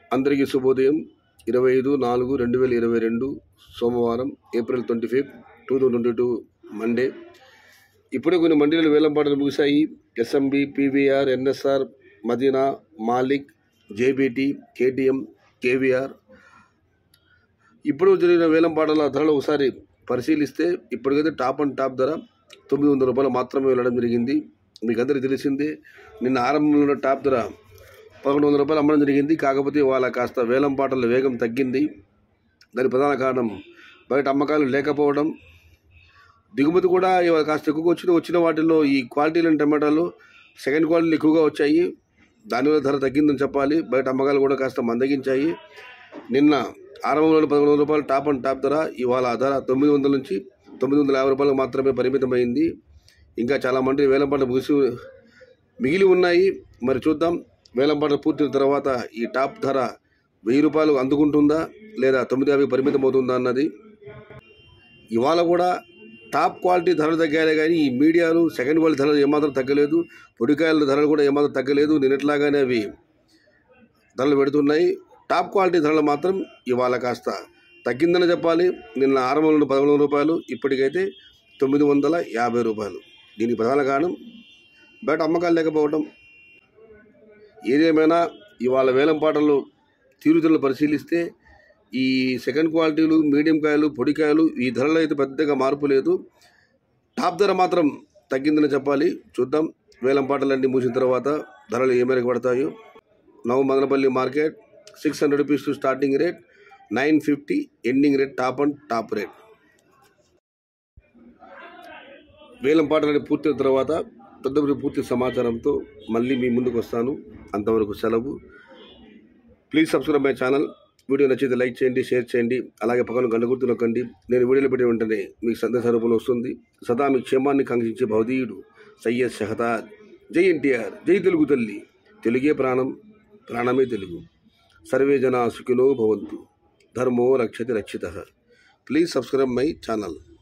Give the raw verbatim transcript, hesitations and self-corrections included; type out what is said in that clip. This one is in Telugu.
అందరికీ శుభోదయం. ఇరవై ఐదు నాలుగు రెండు వేల ఇరవై రెండు సోమవారం, April twenty fifth two thousand twenty two Monday. ఇప్పుడే కొన్ని మండీలు వేలం పాటలు ముగిశాయి. SMB, PVR, NSR, Madina, Malik, JBT, KTM, KVR. ఇప్పుడు జరిగిన వేలం పాటల ధరలు ఒకసారి పరిశీలిస్తే ఇప్పటికైతే టాప్ అండ్ టాప్ ధర తొమ్మిది వందల రూపాయలు మాత్రమే వెళ్ళడం జరిగింది. మీకు అందరికీ తెలిసిందే, నిన్న ఆరంభంలో టాప్ ధర పదకొండు వందల రూపాయలు అమ్మడం జరిగింది. కాకపోతే వాళ్ళ కాస్త వేలం పాటల వేగం తగ్గింది. దాని ప్రధాన కారణం బయట అమ్మకాలు లేకపోవడం, దిగుమతి కూడా ఇవాళ కాస్త ఎక్కువగా వచ్చిన వచ్చిన వాటిల్లో ఈ క్వాలిటీ లేని టమాటాలు సెకండ్ క్వాలిటీలు ఎక్కువగా వచ్చాయి. దానివల్ల ధర తగ్గిందని చెప్పాలి. బయట అమ్మకాలు కూడా కాస్త మందగించాయి. నిన్న ఆరంభంలో పదకొండు వందల రూపాయలు టాప్ అండ్ టాప్ ధర, ఇవాళ ధర తొమ్మిది వందల నుంచి తొమ్మిది వందల యాభై రూపాయలకు మాత్రమే పరిమితమైంది. ఇంకా చాలా మంది వేలం పాటలు ముగిసి మిగిలి ఉన్నాయి. మరి చూద్దాం, వేలం పాటలు పూర్తయిన తర్వాత ఈ టాప్ ధర వెయ్యి రూపాయలు అందుకుంటుందా లేదా తొమ్మిది యాభై పరిమితం అవుతుందా అన్నది. ఇవాళ కూడా టాప్ క్వాలిటీ ధరలు తగ్గాలే కానీ ఈ మీడియాలు సెకండ్ క్వాలిటీ ధరలు ఏమాత్రం తగ్గలేదు. పొడికాయల ధరలు కూడా ఏమాత్రం తగ్గలేదు. నిన్నట్లాగానే అవి ధరలు పెడుతున్నాయి. టాప్ క్వాలిటీ ధరలు మాత్రం ఇవాళ కాస్త తగ్గిందని చెప్పాలి. నిన్న ఆరంభంలో పదకొండు వందల రూపాయలు, ఇప్పటికైతే తొమ్మిది వందల యాభై రూపాయలు. దీనికి ప్రధాన కారణం బయట అమ్మకాలు లేకపోవడం. ఏదేమైనా ఇవాళ వేలం పాటలు తీరుతలను పరిశీలిస్తే ఈ సెకండ్ క్వాలిటీలు, మీడియం కాయలు, పొడికాయలు ఈ ధరలో అయితే పెద్దగా మార్పు లేదు. టాప్ ధర మాత్రం తగ్గిందని చెప్పాలి. చూద్దాం, వేలం పాటలన్నీ మూసిన తర్వాత ధరలు ఏ మేరకు పడతాయో. నవ Madanapalle market six hundred rupees to starting rate, nine fifty ending rate, top and top rate. వేలం పాటలని పూర్తయిన తర్వాత తదుపరి పూర్తి సమాచారంతో మళ్ళీ మీ ముందుకు వస్తాను. అంతవరకు సెలవు. Please subscribe my channel. Video నచ్చితే లైక్ చేయండి, షేర్ చేయండి. అలాగే పక్కన గంట గుర్తు నొక్కండి. నేను వీడియోలో పెట్టిన వెంటనే మీకు సందేశ రూపంలో వస్తుంది. సదా మీ క్షేమాన్ని కాంక్షించే భౌదీయుడు సయ్యద్ షహతార్. జై ఎన్టీఆర్, జై తెలుగు తల్లి. తెలుగే ప్రాణం, ప్రాణమే తెలుగు. సర్వే జనా సుఖినో భవంతు. ధర్మో రక్షతి రక్షితః. Please subscribe my channel.